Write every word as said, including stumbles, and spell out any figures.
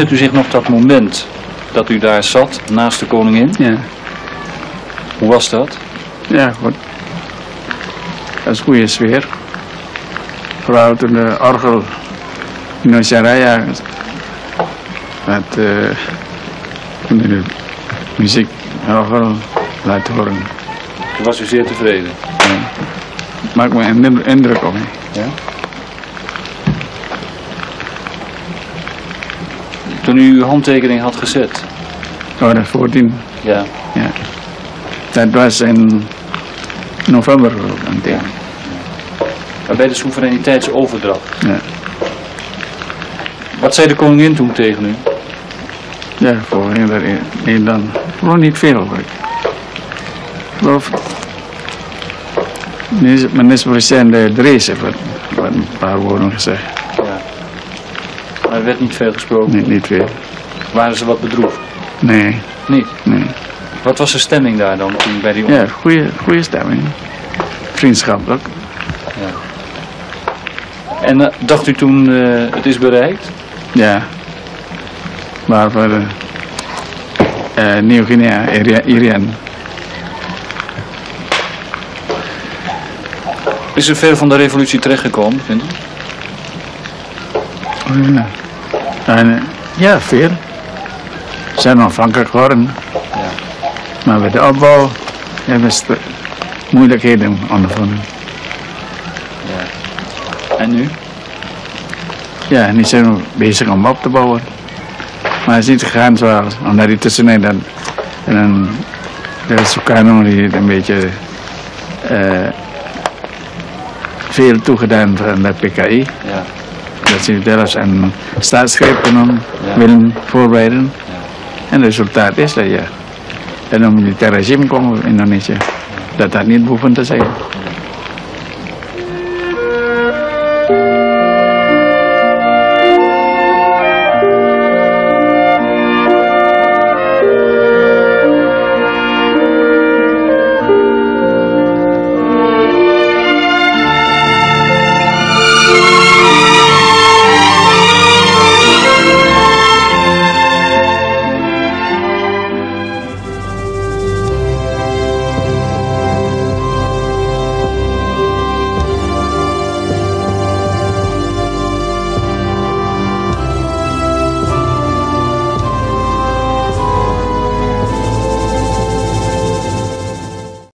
Herinnert u zich nog dat moment dat u daar zat, naast de koningin? Ja. Hoe was dat? Ja, goed. Dat is een goede sfeer. Vooral toen de orgel in Saraya met uh, de muziek orgel laten horen. Toen was u zeer tevreden? Ja. Maakt me een indruk op me. Ja? Toen u uw handtekening had gezet? Oh, dat veertien. Ja. Ja. Dat was in november aan het ja. Maar bij de soevereiniteitsoverdracht. Ja. Wat zei de koningin toen tegen u? Ja, voor Nederland. Gewoon niet veel hoor. Ik geloof. Minister-president Drees heeft een paar woorden gezegd. Ja. Maar er werd niet veel gesproken? Nee, niet veel. Waren ze wat bedroefd? Nee. Niet? Nee. Wat was de stemming daar dan toen bij die Ja, goede, goede stemming. Vriendschappelijk. Ja. En uh, dacht u toen uh, het is bereikt? Ja. Maar voor uh, uh, Nieuw-Guinea, Irian. Is er veel van de revolutie terechtgekomen, vindt u? Ja. En, uh, ja, veel. Ze zijn onafhankelijk geworden. Ja. Maar bij de opbouw hebben ze moeilijkheden ondervonden. Ja. En nu? Ja, nu zijn we bezig om op te bouwen. Maar het is niet gegaan zoals, omdat die tussenin dan, en dan de Sukarno die het een beetje uh, veel toegedaan van de P K I. Ja. Dat ze zelfs een staatsgreep genomen ja. willen voorbereiden. Ja. En het resultaat is dat je, en een militair regime komt in Indonesië, dat dat niet behoeft te zijn.